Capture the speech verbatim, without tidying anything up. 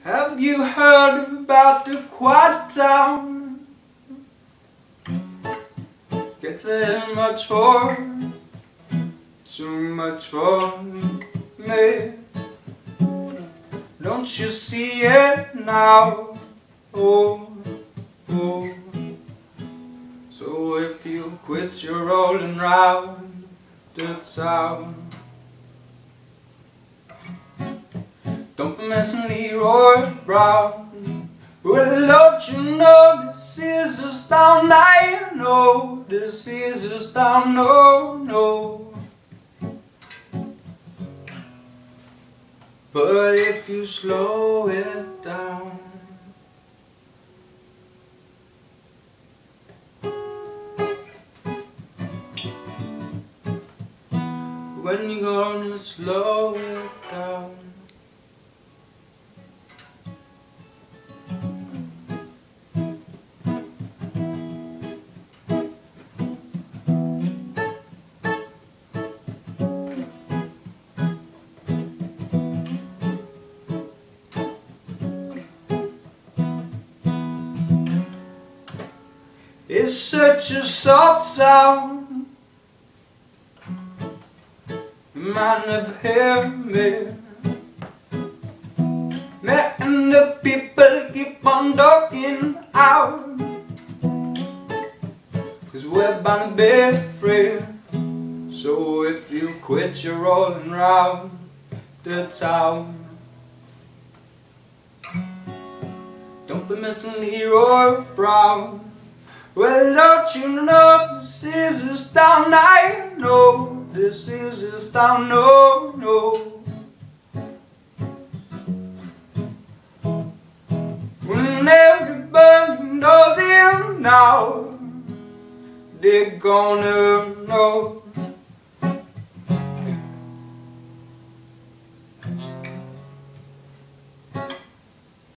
Have you heard about the quiet town? Gets too much for, too much for me. Don't you see it now? Oh, oh. So if you quit your rolling round the town, don't be messing Leroy Brown. Well, don't you know this is his town? I know this is his town. No, no. But if you slow it down, when you gonna slow it down? It's such a soft sound, you might never hear me. Me and the people keep on talking out, 'cause we're bound to be free. So if you quit your rolling round the town, don't be missing Leroy Brown. Well, don't you know this is his town? I know this is his town. No, no. When everybody knows him now, they're gonna know